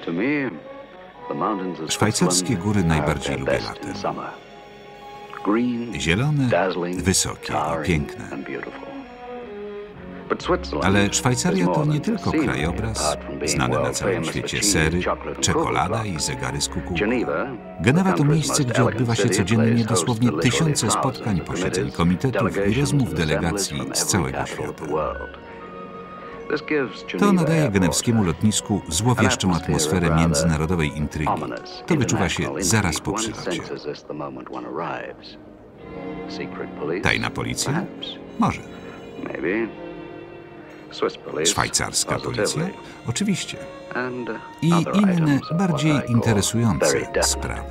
Szwajcarskie góry najbardziej lubię latem. Zielone, wysokie i piękne. Ale Szwajcaria to nie tylko krajobraz, znane na całym świecie sery, czekolada i zegary z kukułką. Genewa to miejsce, gdzie odbywa się codziennie dosłownie tysiące spotkań, posiedzeń komitetów i rozmów delegacji z całego świata. To nadaje genewskiemu lotnisku złowieszczą atmosferę międzynarodowej intrygi. To wyczuwa się zaraz po przylocie. Tajna policja? Może. Szwajcarska policja? Oczywiście. I inne, bardziej interesujące sprawy.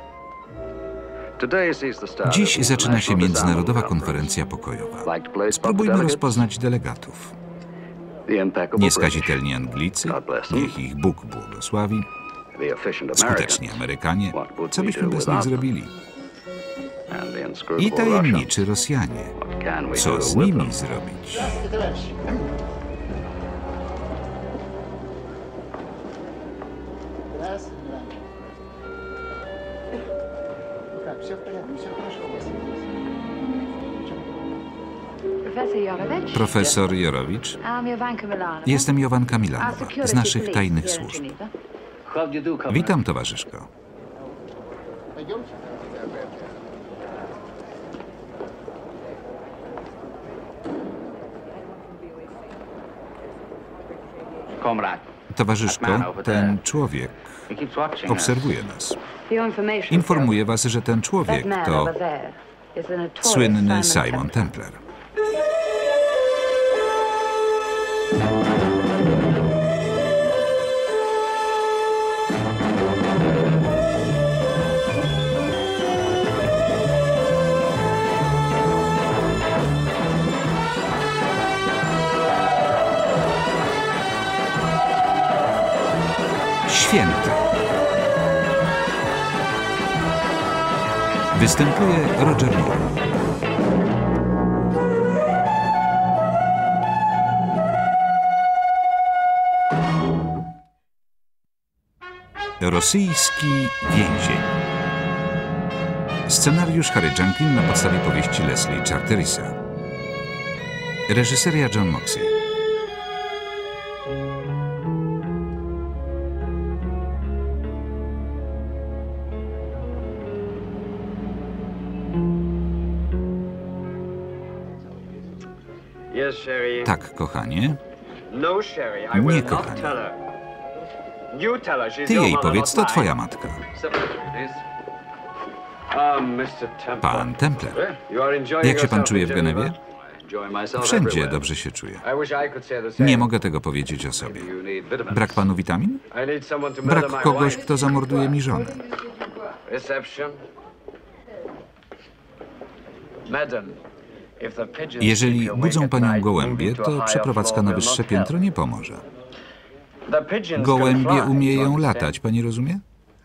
Dziś zaczyna się Międzynarodowa Konferencja Pokojowa. Spróbujmy rozpoznać delegatów. Nieskazitelni Anglicy, niech ich Bóg błogosławi, skuteczni Amerykanie, co byśmy bez nich zrobili? I tajemniczy Rosjanie, co z nimi zrobić? Profesor Jorowicz. Jestem Jowanka Milanowa, z naszych tajnych służb. Witam, towarzyszko. Towarzyszko, ten człowiek obserwuje nas. Informuje was, że ten człowiek to słynny Simon Templar. Święto. Występuje Roger Moore. Rosyjski więzień. Scenariusz Harry Junkin na podstawie powieści Leslie Charterisa. Reżyseria John Moxey. Tak, kochanie. Nie, kochanie. Ty jej powiedz, to twoja matka. Pan Templar. Jak się pan czuje w Genewie? Wszędzie dobrze się czuję. Nie mogę tego powiedzieć o sobie. Brak panu witamin? Brak kogoś, kto zamorduje mi żonę. Jeżeli budzą panią gołębie, to przeprowadzka na wyższe piętro nie pomoże. Gołębie umieją latać, pani rozumie?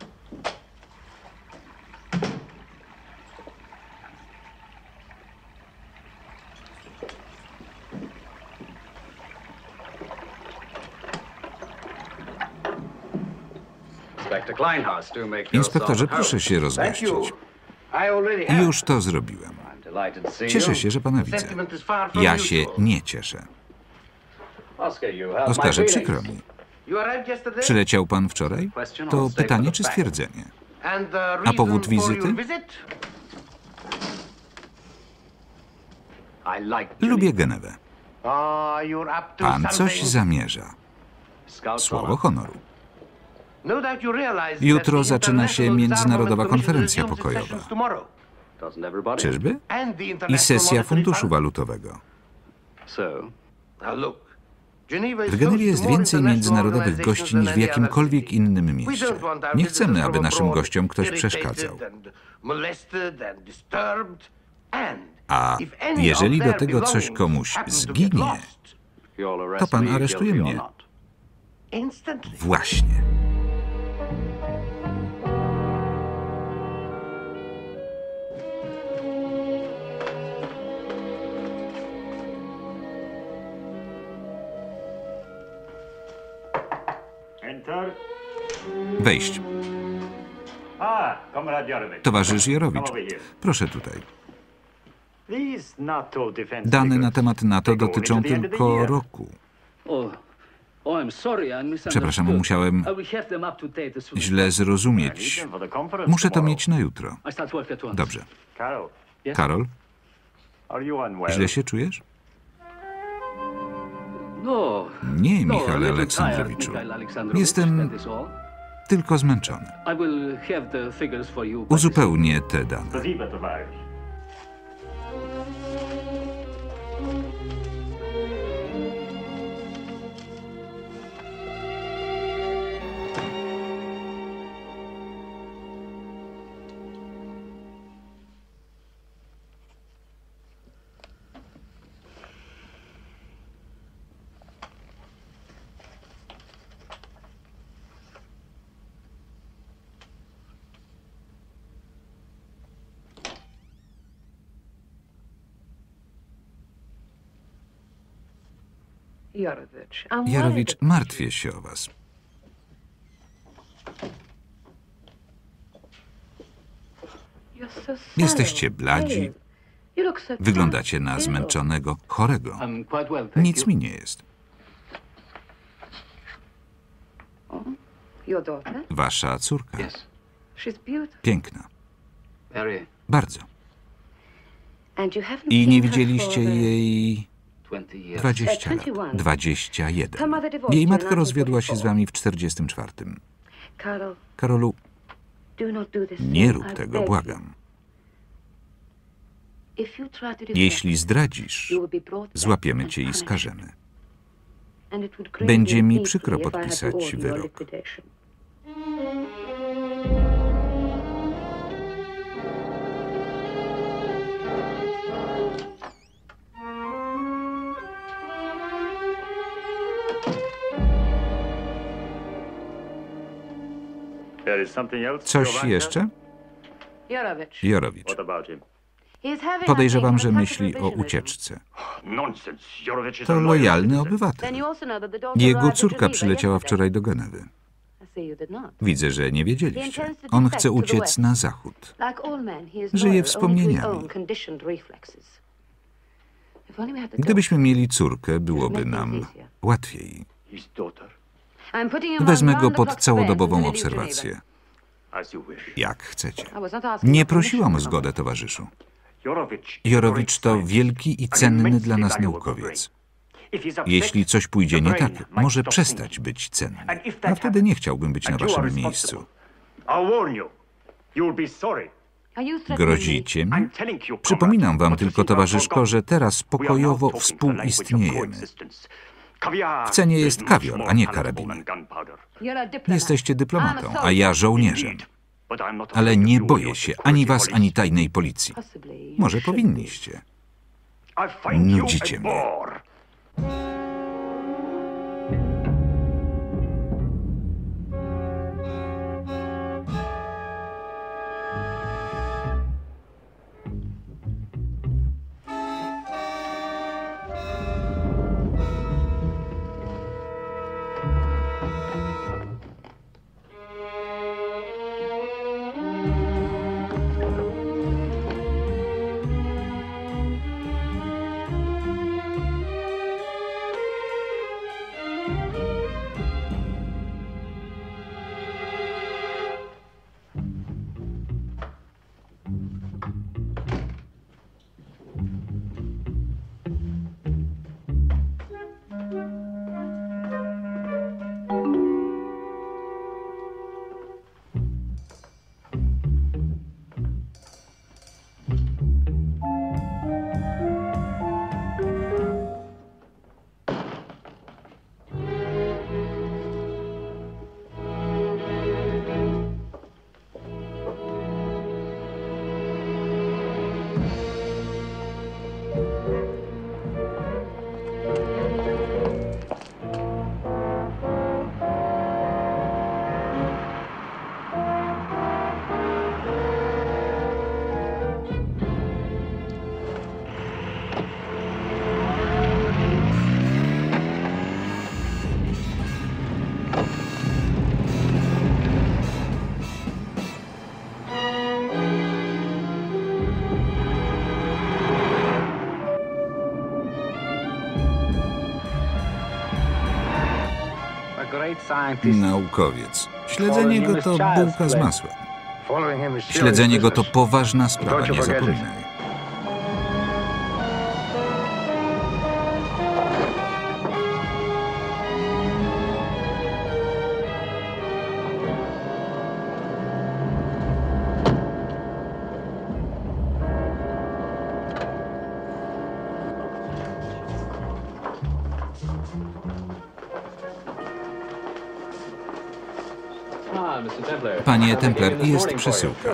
Inspektorze, proszę się rozgościć. Już to zrobiłem. Cieszę się, że pana widzę. Ja się nie cieszę. Oskarze, przykro mi. Przyleciał pan wczoraj? To pytanie czy stwierdzenie? A powód wizyty? Lubię Genewę. Pan coś zamierza. Słowo honoru. Jutro zaczyna się Międzynarodowa Konferencja Pokojowa. Czyżby? I sesja Funduszu Walutowego. W Genewie jest więcej międzynarodowych gości niż w jakimkolwiek innym mieście. Nie chcemy, aby naszym gościom ktoś przeszkadzał. A jeżeli do tego coś komuś zginie, to pan aresztuje mnie. Właśnie. Wejść. Towarzysz Jarowicz, proszę tutaj. Dane na temat NATO dotyczą tylko roku. Przepraszam, musiałem źle zrozumieć. Muszę to mieć na jutro. Dobrze. Karol, źle się czujesz? Nie, Michale Aleksandrowiczu. Jestem tylko zmęczony. Uzupełnię te dane. Jarowicz, martwię się o was. Jesteście bladzi, wyglądacie na zmęczonego, chorego. Nic mi nie jest. Wasza córka. Piękna. Bardzo. I nie widzieliście jej 20 lat. 21. Jej matka rozwiodła się z wami w 44. Karolu, nie rób tego, błagam. Jeśli zdradzisz, złapiemy cię i skażemy. Będzie mi przykro podpisać wyrok. Coś jeszcze? Jarowicz. Podejrzewam, że myśli o ucieczce. To lojalny obywatel. Jego córka przyleciała wczoraj do Genewy. Widzę, że nie wiedzieliście. On chce uciec na zachód. Żyje wspomnieniami. Gdybyśmy mieli córkę, byłoby nam łatwiej. Wezmę go pod całodobową obserwację. Jak chcecie. Nie prosiłam o zgodę, towarzyszu. Jorowicz to wielki i cenny dla nas naukowiec. Jeśli coś pójdzie nie tak, może przestać być cenny. A wtedy nie chciałbym być na waszym miejscu. Grozicie mi? Przypominam wam tylko, towarzyszko, że teraz pokojowo współistniejemy. W cenie jest kawior, a nie karabiny. Jesteście dyplomatą, a ja żołnierzem. Ale nie boję się ani was, ani tajnej policji. Może powinniście. Nudzicie mnie. Naukowiec. Śledzenie go to bułka z masłem. Śledzenie go to poważna sprawa, nie zapominaj. Panie Templer, jest przesyłka.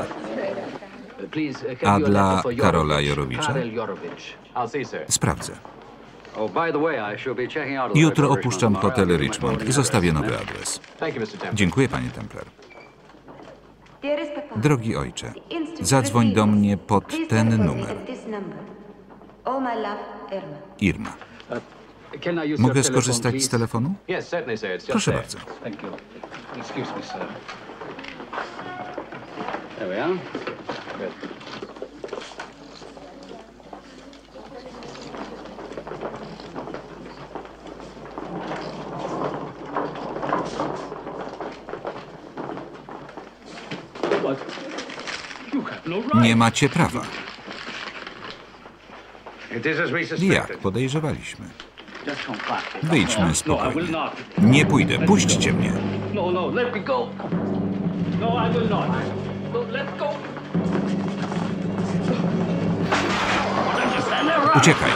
A dla Karola Jorowicza? Sprawdzę. Jutro opuszczam hotel Richmond i zostawię nowy adres. Dziękuję, panie Templer. Drogi ojcze, zadzwoń do mnie pod ten numer. Irma. Mogę skorzystać z telefonu? Proszę bardzo. Nie macie prawa. Jak podejrzewaliśmy. Wyjdźmy spokojnie. Nie pójdę, puśćcie mnie. Uciekaj.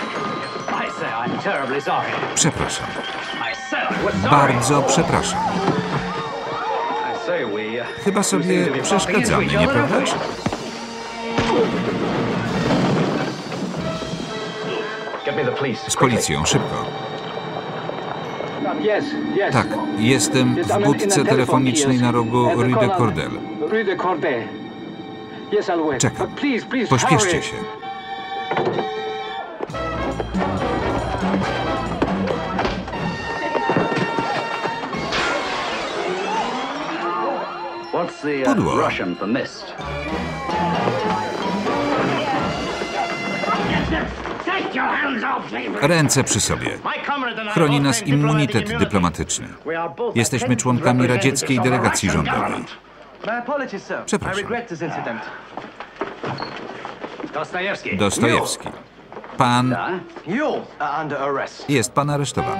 Przepraszam. Bardzo przepraszam. Chyba sobie przeszkadzamy, nieprawdaż? Z policją, szybko. Tak, jestem w budce telefonicznej na rogu Rue de Cordel. Czekam. Pośpieszcie się. Pudło. Ręce przy sobie. Chroni nas immunitet dyplomatyczny. Jesteśmy członkami radzieckiej delegacji rządowej. Przepraszam. Dostojewski. Pan... Jest pan aresztowany.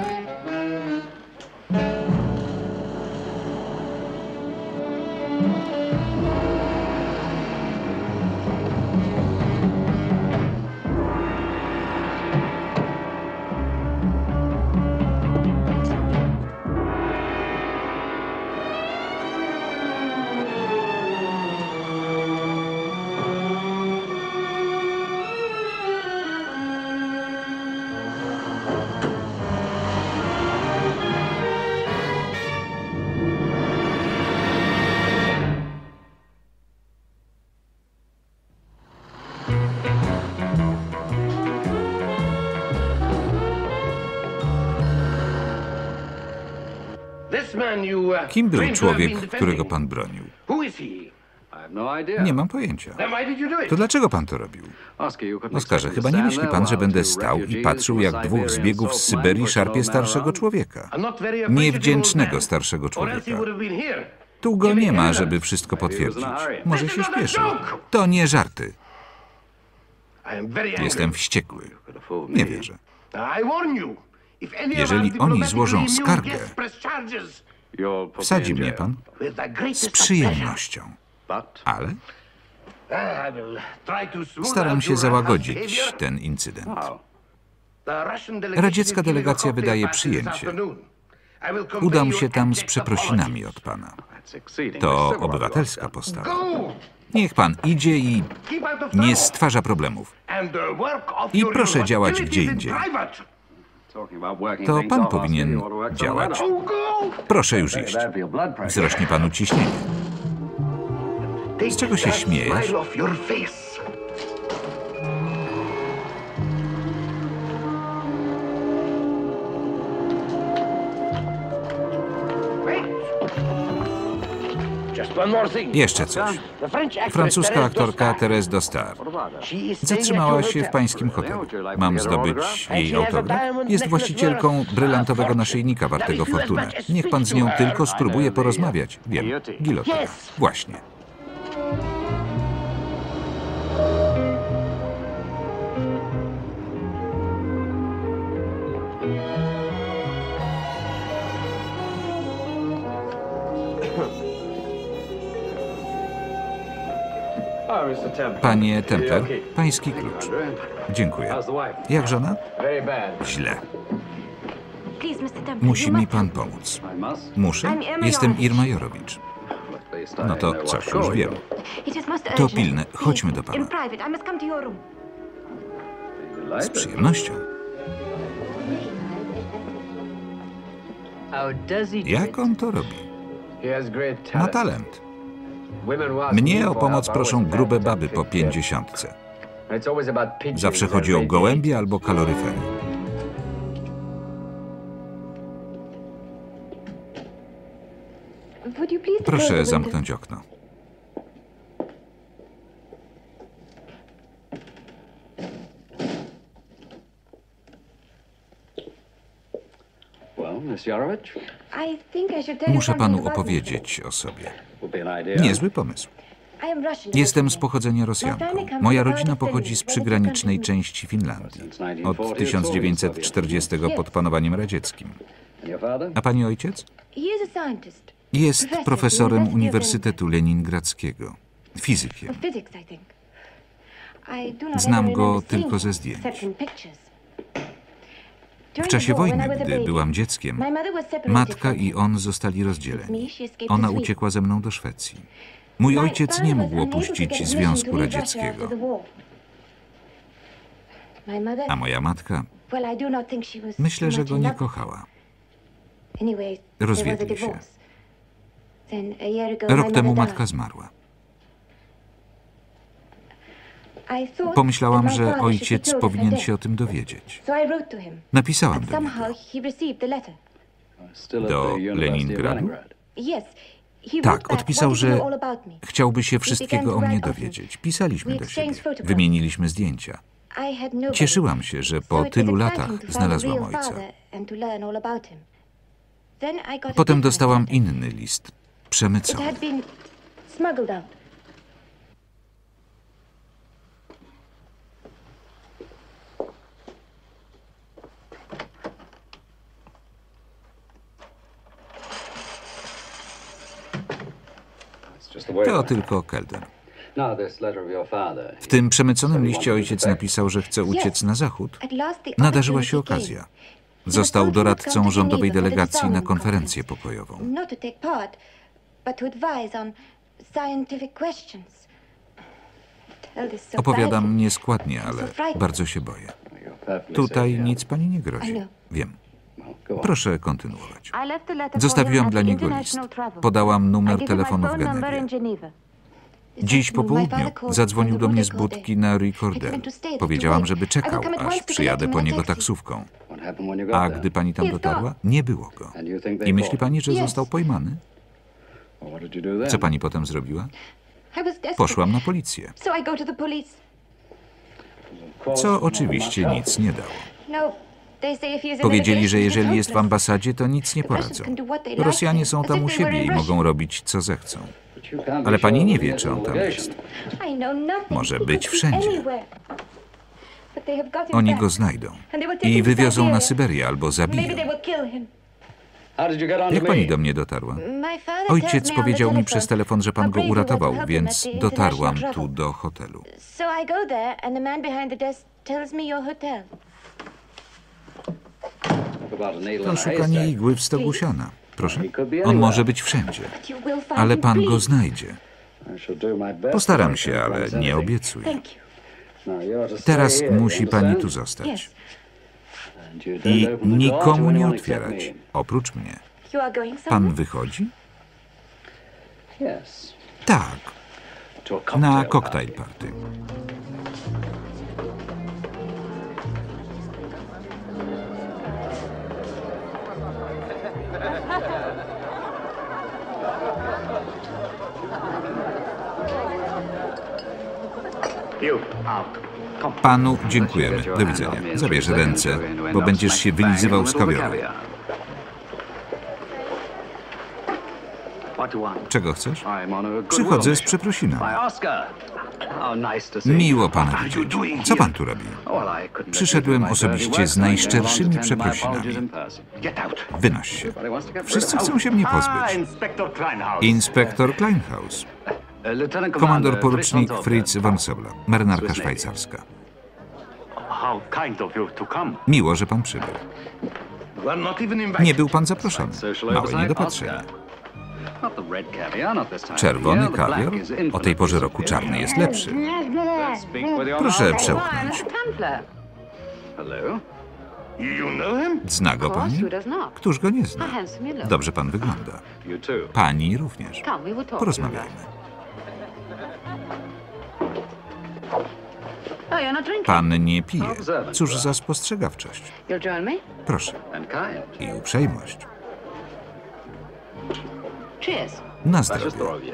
Kim był człowiek, którego pan bronił? Nie mam pojęcia. To dlaczego pan to robił? Oskarze, chyba nie myśli pan, że będę stał i patrzył, jak dwóch zbiegów z Syberii szarpie starszego człowieka. Niewdzięcznego starszego człowieka. Tu go nie ma, żeby wszystko potwierdzić. Może się śpieszył. To nie żarty. Jestem wściekły. Nie wierzę. Jeżeli oni złożą skargę, wsadzi mnie pan z przyjemnością. Ale staram się załagodzić ten incydent. Radziecka delegacja wydaje przyjęcie. Udam się tam z przeprosinami od pana. To obywatelska postawa. Niech pan idzie i nie stwarza problemów. I proszę działać gdzie indziej. To pan powinien działać. Proszę już iść. Wzrośnie panu ciśnienie. Z czego się śmiejesz? Jeszcze coś. Francuska aktorka Thérèse Dostar zatrzymała się w pańskim hotelu. Mam zdobyć jej autograf? Jest właścicielką brylantowego naszyjnika wartego fortunę. Niech pan z nią tylko spróbuje porozmawiać. Wiem, gilotyna. Właśnie. Panie Templer, pański klucz. Dziękuję. Jak żona? Źle. Musi mi pan pomóc. Muszę? Jestem Irmajorowicz. No to coś już wiem. To pilne. Chodźmy do pana. Z przyjemnością. Jak on to robi? Ma talent. Mnie o pomoc proszą grube baby po 50. Zawsze chodzi o gołębie albo kaloryfery. Proszę zamknąć okno. Muszę panu opowiedzieć o sobie. Niezły pomysł. Jestem z pochodzenia Rosjanką. Moja rodzina pochodzi z przygranicznej części Finlandii. Od 1940 pod panowaniem radzieckim. A pani ojciec? Jest profesorem Uniwersytetu Leningradzkiego. Fizykiem. Znam go tylko ze zdjęć. W czasie wojny, gdy byłam dzieckiem, matka i on zostali rozdzieleni. Ona uciekła ze mną do Szwecji. Mój ojciec nie mógł opuścić Związku Radzieckiego. A moja matka, myślę, że go nie kochała. Rozwiedli się. Rok temu matka zmarła. Pomyślałam, że ojciec powinien się o tym dowiedzieć. Napisałam do niego. Do Leningradu? Tak, odpisał, że chciałby się wszystkiego o mnie dowiedzieć. Pisaliśmy do siebie, wymieniliśmy zdjęcia. Cieszyłam się, że po tylu latach znalazłam ojca. Potem dostałam inny list, przemycony. To tylko kelner. W tym przemyconym liście ojciec napisał, że chce uciec na zachód. Nadarzyła się okazja. Został doradcą rządowej delegacji na konferencję pokojową. Opowiadam nieskładnie, ale bardzo się boję. Tutaj nic pani nie grozi. Wiem. Proszę kontynuować. Zostawiłam dla niego list. Podałam numer telefonu w Genewie. Dziś po południu zadzwonił do mnie z budki na Rue Cordel. Powiedziałam, żeby czekał, aż przyjadę po niego taksówką. A gdy pani tam dotarła, nie było go. I myśli pani, że został pojmany? Co pani potem zrobiła? Poszłam na policję. Co oczywiście nic nie dało. Powiedzieli, że jeżeli jest w ambasadzie, to nic nie poradzą. Rosjanie są tam u siebie i mogą robić, co zechcą. Ale pani nie wie, czy on tam jest. Może być wszędzie. Oni go znajdą i wywiozą na Syberię albo zabiją. Jak pani do mnie dotarła? Ojciec powiedział mi przez telefon, że pan go uratował, więc dotarłam tu do hotelu. To szukanie igły w stogu siana. Proszę, on może być wszędzie, ale pan go znajdzie. Postaram się, ale nie obiecuję. Teraz musi pani tu zostać. I nikomu nie otwierać, oprócz mnie. Pan wychodzi? Tak, na koktajl party. Panu dziękujemy. Do widzenia. Zabierz ręce, bo będziesz się wylizywał z kawioru. Czego chcesz? Przychodzę z przeprosinami. Miło pana widzieć. Co pan tu robi? Przyszedłem osobiście z najszczerszymi przeprosinami. Wynoś się. Wszyscy chcą się mnie pozbyć. Inspektor Kleinhaus. Komandor porucznik Fritz von Sobla, marynarka szwajcarska. Miło, że pan przybył. Nie był pan zaproszony. Małe niedopatrzenie. Czerwony kawior? O tej porze roku czarny jest lepszy. Proszę przełknąć. Zna go pani? Któż go nie zna? Dobrze pan wygląda. Pani również. Porozmawiajmy. Pan nie pije. Cóż za spostrzegawczość. Proszę. I uprzejmość. Na zdrowie.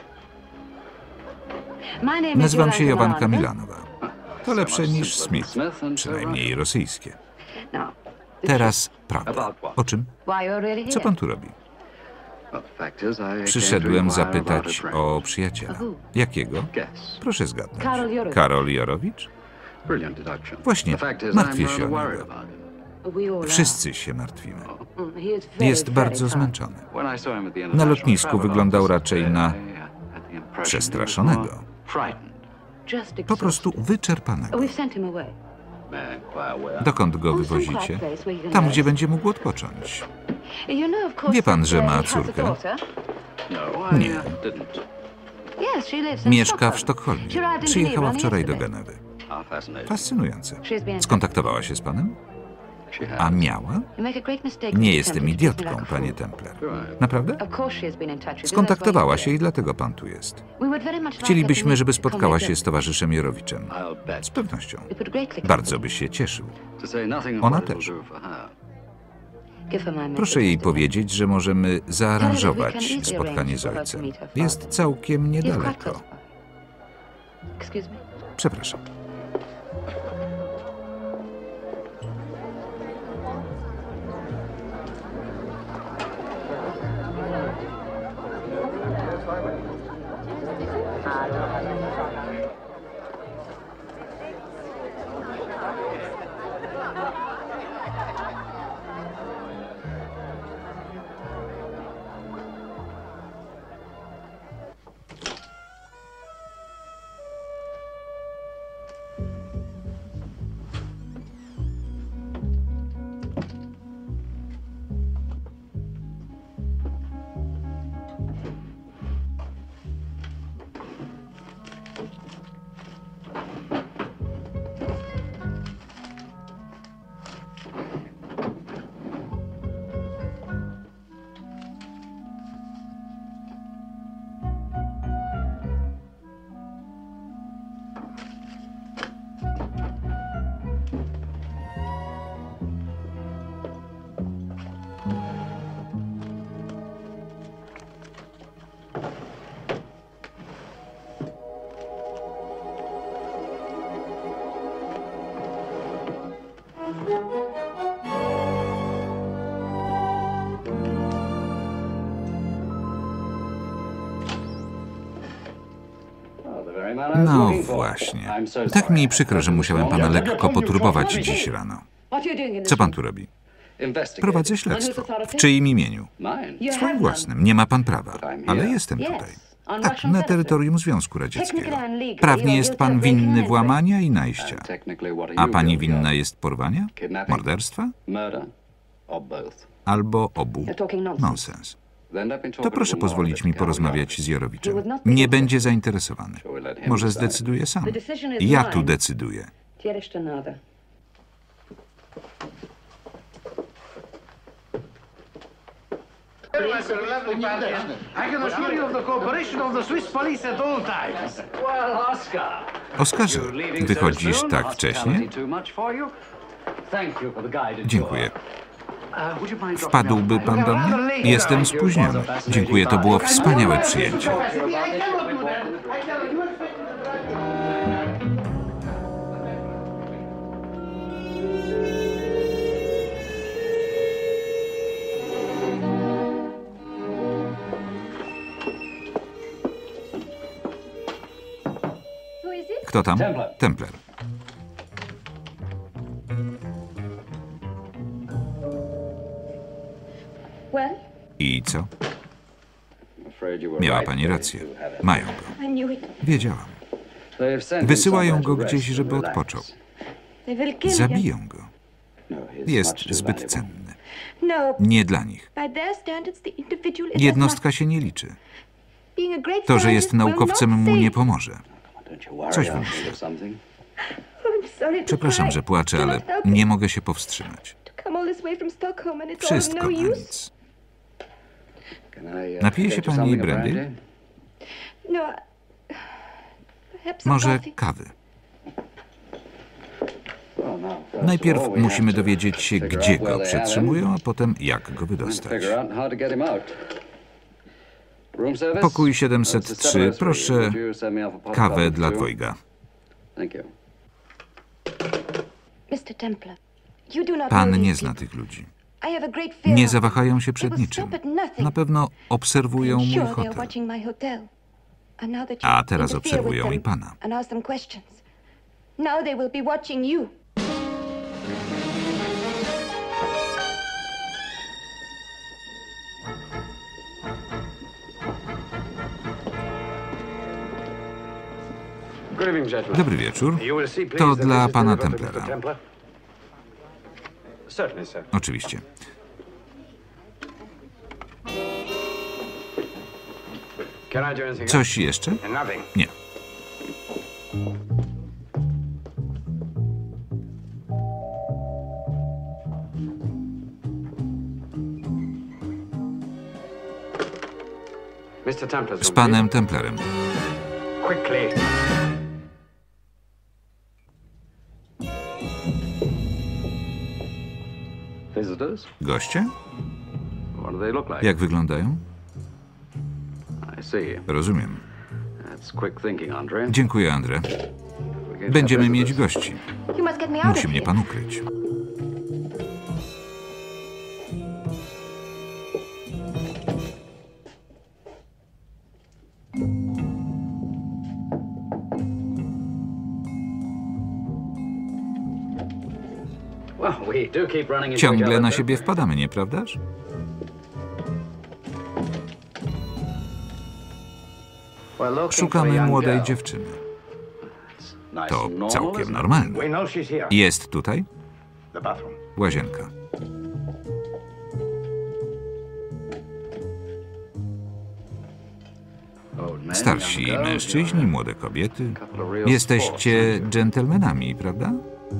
Nazywam się Jowanka Milanowa. To lepsze niż Smith, przynajmniej rosyjskie. Teraz prawda. O czym? Co pan tu robi? Przyszedłem zapytać o przyjaciela. Jakiego? Proszę zgadnąć. Karol Jorowicz? Właśnie, martwię się o niego. Wszyscy się martwimy. Jest bardzo zmęczony. Na lotnisku wyglądał raczej na przestraszonego. Po prostu wyczerpanego. Dokąd go wywozicie? Tam, gdzie będzie mógł odpocząć. Wie pan, że ma córkę? Nie. Mieszka w Sztokholmie. Przyjechała wczoraj do Genewy. Fascynujące. Skontaktowała się z panem? A miała? Nie jestem idiotką, panie Templer. Naprawdę? Skontaktowała się i dlatego pan tu jest. Chcielibyśmy, żeby spotkała się z towarzyszem Jorowiczem. Z pewnością. Bardzo by się cieszył. Ona też. Proszę jej powiedzieć, że możemy zaaranżować spotkanie z ojcem. Jest całkiem niedaleko. Przepraszam. No właśnie. Tak mi przykro, że musiałem pana lekko poturbować dziś rano. Co pan tu robi? Prowadzę śledztwo. W czyim imieniu? Swoim własnym. Nie ma pan prawa. Ale jestem tutaj. Tak, na terytorium Związku Radzieckiego. Prawnie jest pan winny włamania i najścia. A pani winna jest porwania? Morderstwa? Albo obu. Nonsens. To proszę pozwolić mi porozmawiać z Jorowiczem. Nie będzie zainteresowany. Może zdecyduje sam. Ja tu decyduję. Oskarze, wychodzisz tak wcześnie? Dziękuję. Wpadłby pan do mnie? Jestem spóźniony. Dziękuję, to było wspaniałe przyjęcie. Kto tam? Templar. I co? Miała pani rację. Mają go. Wiedziałam. Wysyłają go gdzieś, żeby odpoczął. Zabiją go. Jest zbyt cenny. Nie dla nich. Jednostka się nie liczy. To, że jest naukowcem, mu nie pomoże. Coś wymyślę. Przepraszam, że płaczę, ale nie mogę się powstrzymać. Wszystko na nic. Napije się pani brandy? Może kawy? Najpierw musimy dowiedzieć się, gdzie go przetrzymują, a potem jak go wydostać. Pokój 703. Proszę kawę dla dwojga. Pan nie zna tych ludzi. Nie zawahają się przed niczym. Na pewno obserwują mój hotel. A teraz obserwują i pana. Dobry wieczór. To dla pana Templara. Oczywiście. Coś jeszcze? Nie. Z panem Templarem. Goście? Jak wyglądają? Rozumiem. Dziękuję, Andre. Będziemy mieć gości. Musi mnie pan ukryć. Ciągle na siebie wpadamy, nieprawdaż? Szukamy młodej dziewczyny. To całkiem normalne. Jest tutaj? Łazienka. Starsi mężczyźni, młode kobiety. Jesteście dżentelmenami, prawda?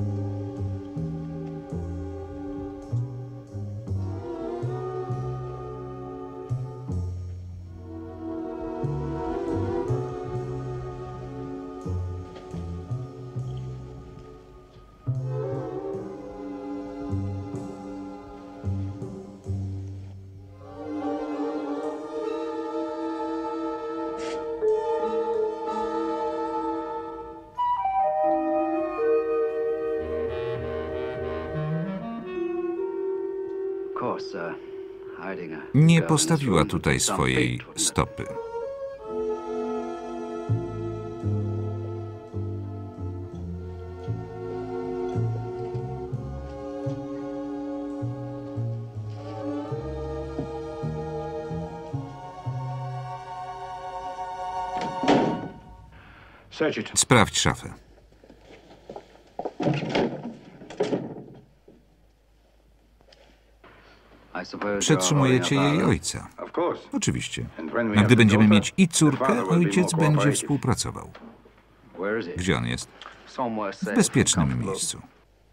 Nie postawiła tutaj swojej stopy. Sprawdź szafę. Przetrzymujecie jej ojca. Oczywiście. A gdy będziemy mieć i córkę, ojciec będzie współpracował. Gdzie on jest? W bezpiecznym miejscu.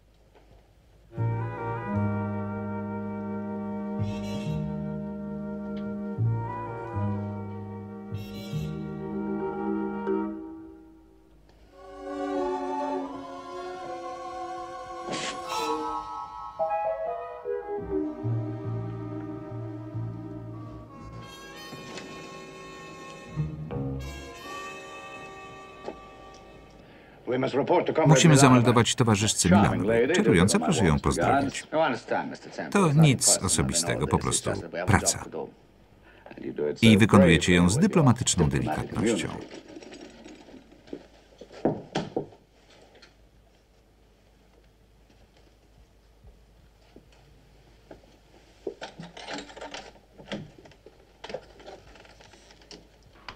Musimy zameldować towarzyszce Milanowej. Czarująca, proszę ją pozdrowić. To nic osobistego, po prostu praca. I wykonujecie ją z dyplomatyczną delikatnością.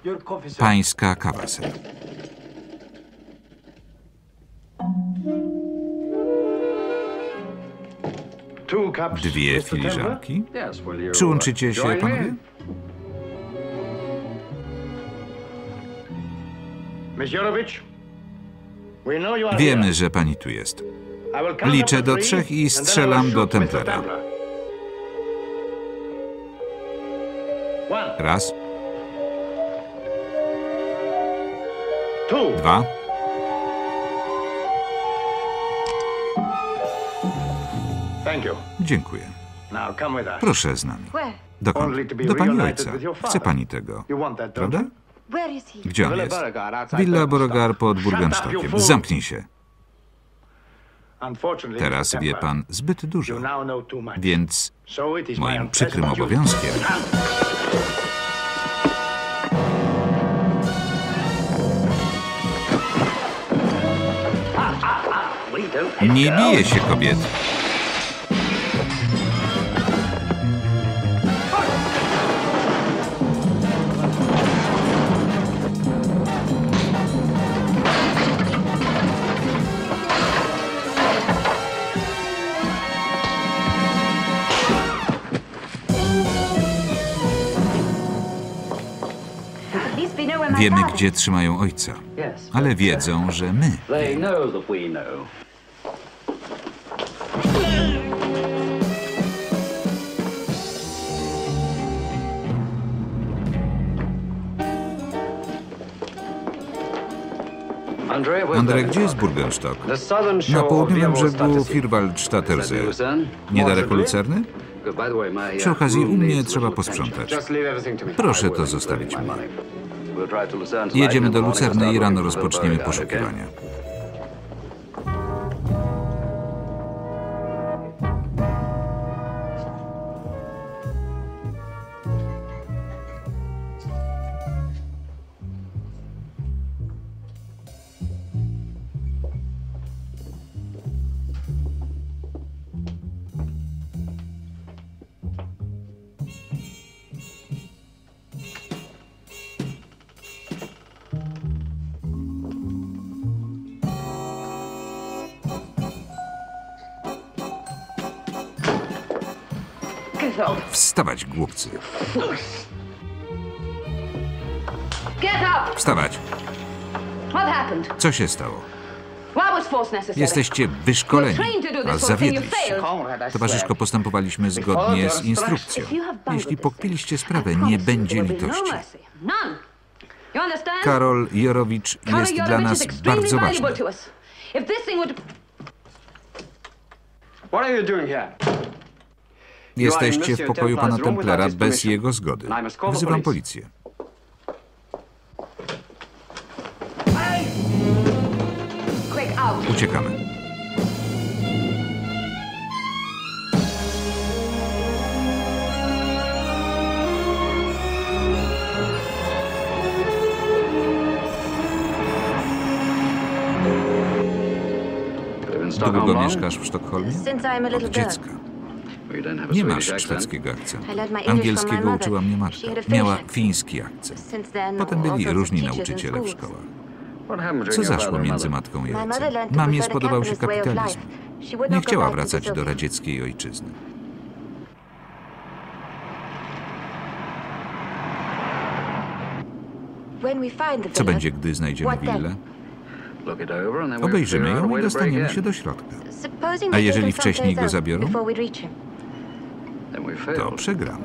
Pańska kawa, ser. Dwie filiżanki. Przyłączycie się, panowie? Wiemy, że pani tu jest. Liczę do 3 i strzelam do Templera. Raz. 2. Dziękuję. Proszę z nami. Dokąd? Do pani ojca. Chce pani tego, prawda? Gdzie on jest? Villa Beauregard pod Burgenstockiem. Zamknij się. Teraz wie pan zbyt dużo, więc moim przykrym obowiązkiem nie bije się kobiet. Wiemy, gdzie trzymają ojca, ale wiedzą, że my. Andrzej, gdzie jest Burgenstock? Na południowym brzegu Vierwaldstätter See. Niedaleko Lucerny? Przy okazji, u mnie trzeba posprzątać. Proszę to zostawić mnie. Jedziemy do Lucerny i rano rozpoczniemy poszukiwania. Wstawać, głupcy. Wstawać. Co się stało? Jesteście wyszkoleni, a zawiedliście. Towarzyszko, postępowaliśmy zgodnie z instrukcją. Jeśli pokpiliście sprawę, nie będzie litości. Karol Jorowicz jest dla nas bardzo ważny. Jesteście w pokoju pana Templera bez jego zgody. Wzywam policję. Uciekamy. Długo mieszkasz w Sztokholmie? Od dziecka. Nie masz szwedzkiego akcentu. Angielskiego uczyła mnie matka. Miała fiński akcent. Potem byli różni nauczyciele w szkołach. Co zaszło między matką i ojcem? Mamie spodobał się kapitalizm. Nie chciała wracać do radzieckiej ojczyzny. Co będzie, gdy znajdziemy willę? Obejrzymy ją i dostaniemy się do środka. A jeżeli wcześniej go zabiorą, to przegramy.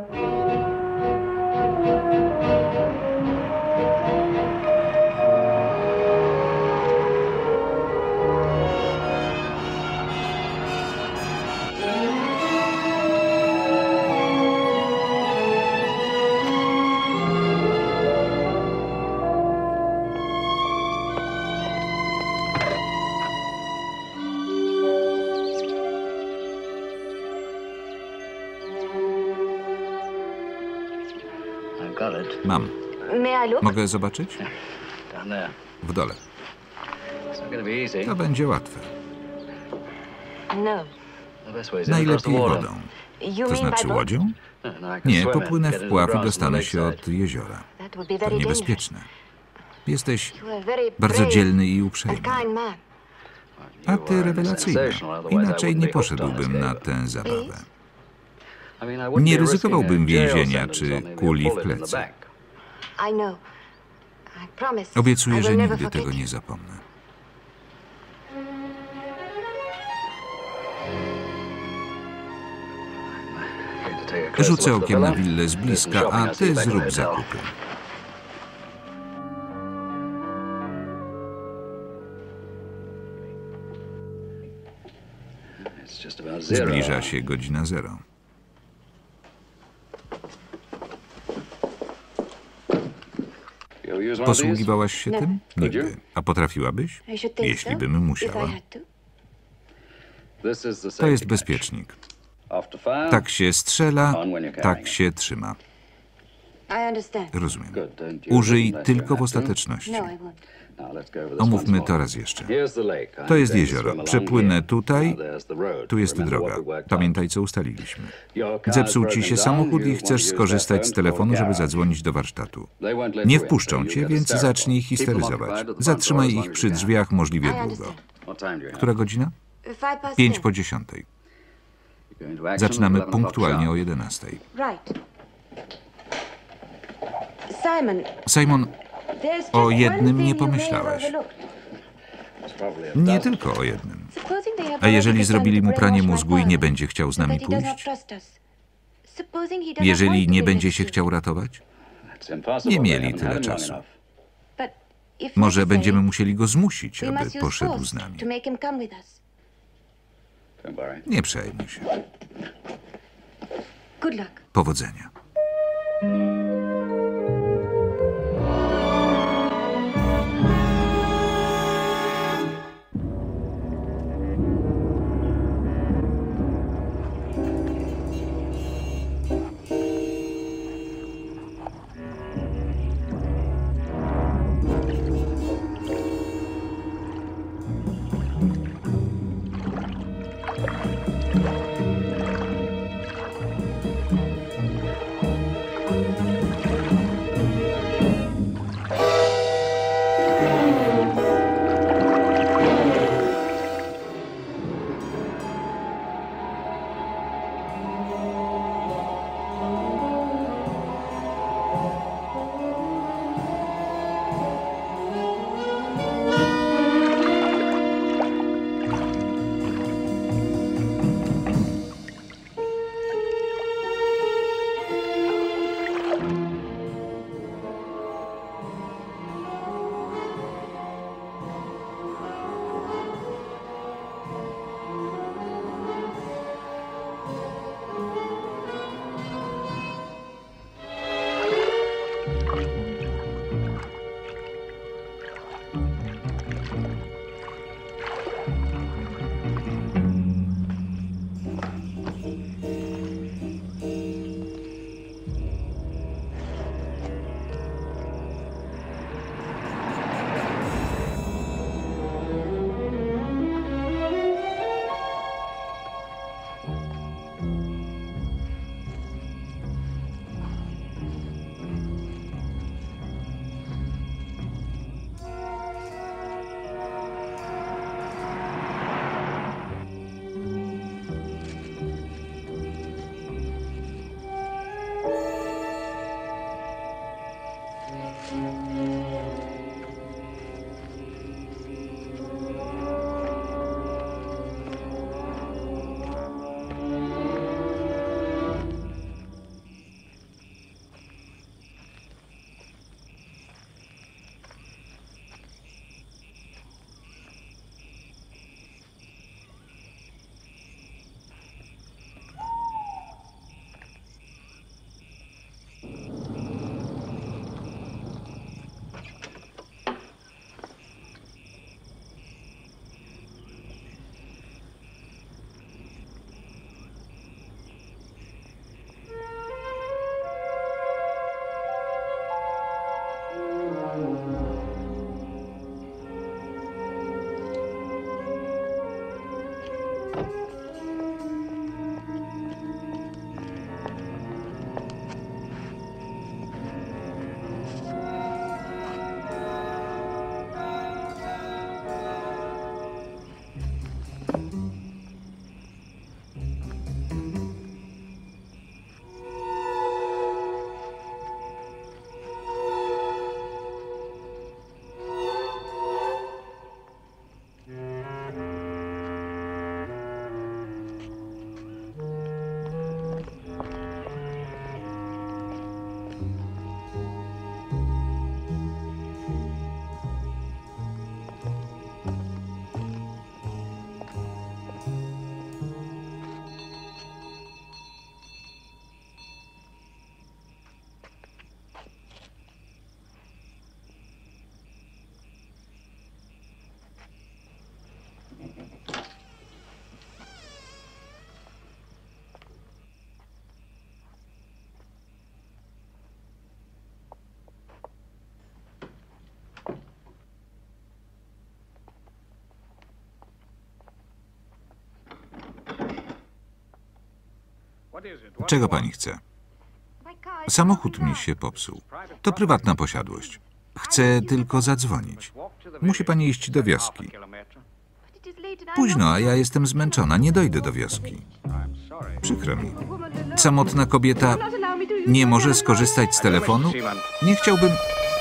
Mam. Mogę zobaczyć? W dole. To będzie łatwe. Najlepiej wodą. To znaczy łodzią? Nie, popłynę w pław i dostanę się od jeziora. To niebezpieczne. Jesteś bardzo dzielny i uprzejmy. A ty rewelacyjna. Inaczej nie poszedłbym na tę zabawę. Nie ryzykowałbym więzienia czy kuli w plecy. Obiecuję, że nigdy tego nie zapomnę. Rzucę okiem na willę z bliska, a ty zrób zakupy. Zbliża się godzina 0. Posługiwałaś się tym? Nigdy. A potrafiłabyś? Jeśli bym musiała. To jest bezpiecznik. Tak się strzela, tak się trzyma. Rozumiem. Użyj tylko w ostateczności. Omówmy to raz jeszcze. To jest jezioro. Przepłynę tutaj. Tu jest droga. Pamiętaj, co ustaliliśmy. Zepsuł ci się samochód i chcesz skorzystać z telefonu, żeby zadzwonić do warsztatu. Nie wpuszczą cię, więc zacznij histeryzować. Zatrzymaj ich przy drzwiach możliwie długo. Która godzina? 9:50. Zaczynamy punktualnie o 11. Simon, o jednym nie pomyślałeś. Nie tylko o jednym. A jeżeli zrobili mu pranie mózgu i nie będzie chciał z nami pójść? Jeżeli nie będzie się chciał ratować? Nie mieli tyle czasu. Może będziemy musieli go zmusić, aby poszedł z nami. Nie przejmuj się. Powodzenia. Czego pani chce? Samochód mi się popsuł. To prywatna posiadłość. Chcę tylko zadzwonić. Musi pani iść do wioski. Późno, a ja jestem zmęczona. Nie dojdę do wioski. Przykro mi. Samotna kobieta nie może skorzystać z telefonu? Nie chciałbym...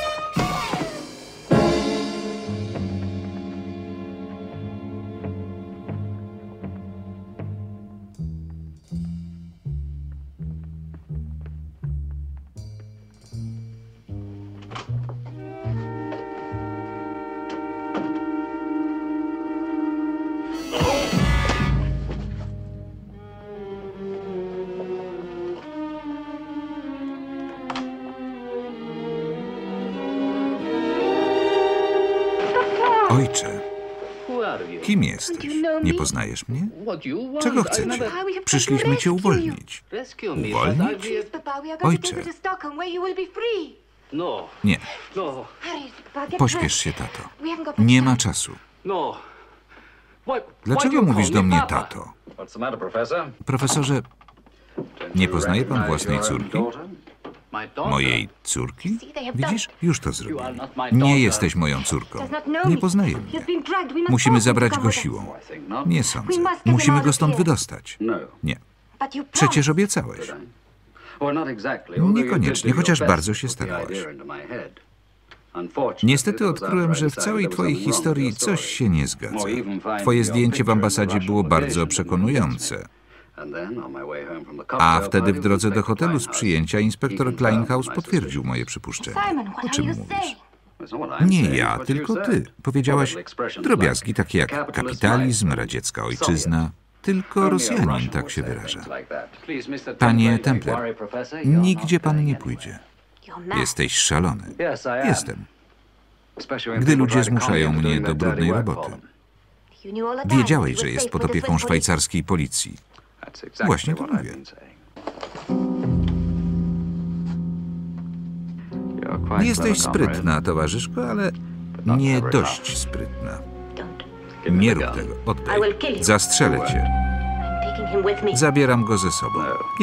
Ojcze, kim jesteś? Nie poznajesz mnie? Czego chcecie? Przyszliśmy cię uwolnić. Uwolnić? Ojcze. Nie. Pośpiesz się, tato. Nie ma czasu. Dlaczego mówisz do mnie tato? Profesorze, nie poznaje pan własnej córki? Mojej córki? Widzisz? Już to zrobili. Nie jesteś moją córką. Nie poznaje mnie. Musimy zabrać go siłą. Nie sądzę. Musimy go stąd wydostać. Nie. Przecież obiecałeś. Niekoniecznie, chociaż bardzo się starałaś. Niestety odkryłem, że w całej twojej historii coś się nie zgadza. Twoje zdjęcie w ambasadzie było bardzo przekonujące. A wtedy w drodze do hotelu z przyjęcia inspektor Kleinhaus potwierdził moje przypuszczenie. O czym mówisz? Nie ja, tylko ty. Powiedziałaś drobiazgi takie jak kapitalizm, radziecka ojczyzna. Tylko Rosjanin tak się wyraża. Panie Templer, nigdzie pan nie pójdzie. Jesteś szalony. Jestem. Gdy ludzie zmuszają mnie do brudnej roboty. Wiedziałeś, że jest pod opieką szwajcarskiej policji. Właśnie to mówię. Jesteś sprytna, towarzyszko, ale nie dość sprytna. Nie rób tego. Oddaj. Zastrzelę cię. Zabieram go ze sobą. Nie.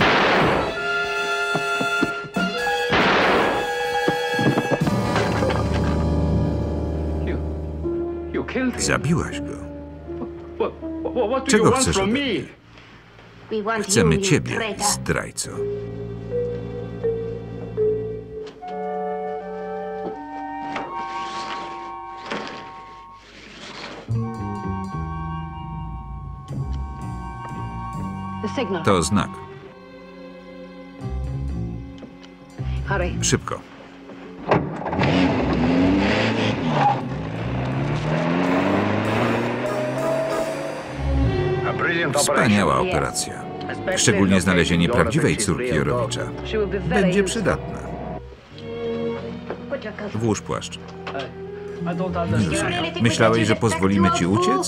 Zabiłaś go. Czego chcesz ode mnie? Chcemy ciebie, zdrajco. To znak. Szybko. Wspaniała operacja. Szczególnie znalezienie prawdziwej córki Jorowicza. Będzie przydatna. Włóż płaszcz. Nie rozumiem. Myślałeś, że pozwolimy ci uciec?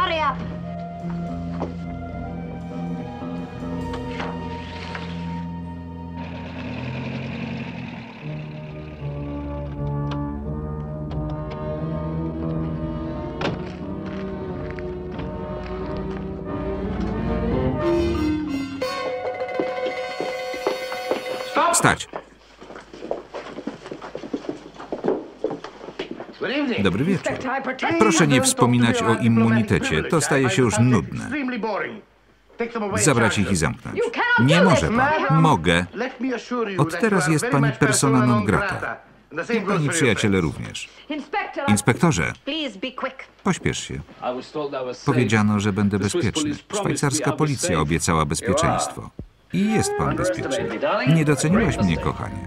Stać! Dobry wieczór. Proszę nie wspominać o immunitecie. To staje się już nudne. Zabrać ich i zamknąć. Nie może pan. Mogę. Od teraz jest pani persona non grata. I pani przyjaciele również. Inspektorze, pośpiesz się. Powiedziano, że będę bezpieczny. Szwajcarska policja obiecała bezpieczeństwo. I jest pan bezpieczny. Nie doceniłaś mnie, kochanie.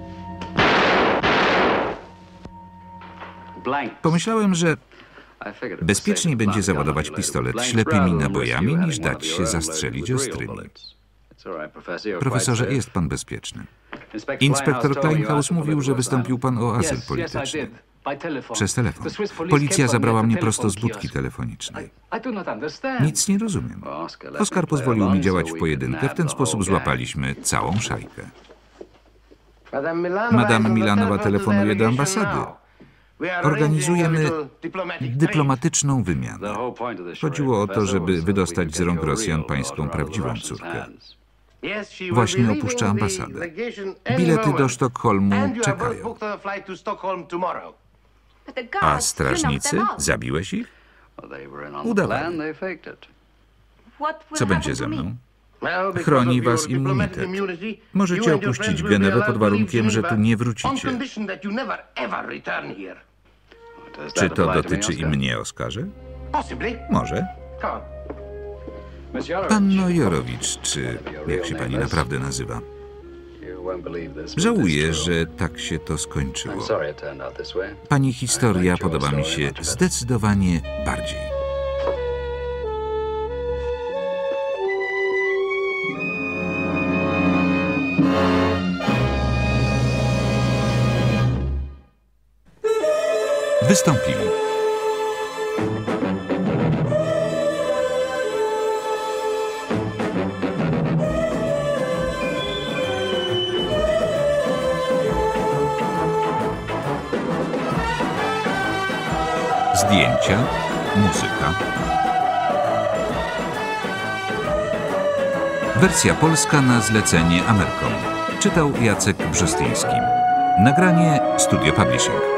Pomyślałem, że bezpieczniej będzie załadować pistolet ślepymi nabojami, niż dać się zastrzelić ostrymi. Profesorze, jest pan bezpieczny. Inspektor Kleinhaus mówił, że wystąpił pan o azyl polityczny. Przez telefon. Policja zabrała mnie prosto z budki telefonicznej. Nic nie rozumiem. Oskar pozwolił mi działać w pojedynkę. W ten sposób złapaliśmy całą szajkę. Madame Milanowa telefonuje do ambasady. Organizujemy dyplomatyczną wymianę. Chodziło o to, żeby wydostać z rąk Rosjan pańską prawdziwą córkę. Właśnie opuszcza ambasadę. Bilety do Sztokholmu czekają. A strażnicy? Zabiłeś ich? Udawali. Co będzie ze mną? Chroni was immunitet. Możecie opuścić Genewę pod warunkiem, że tu nie wrócicie. Czy to dotyczy i mnie, Oskarze? Może. Panno Jorowicz, czy jak się pani naprawdę nazywa? Żałuję, że tak się to skończyło. Pani historia podoba mi się zdecydowanie bardziej. Wystąpili zdjęcia, muzyka. Wersja polska na zlecenie Amercom. Czytał Jacek Brzostyński. Nagranie Studio Publishing.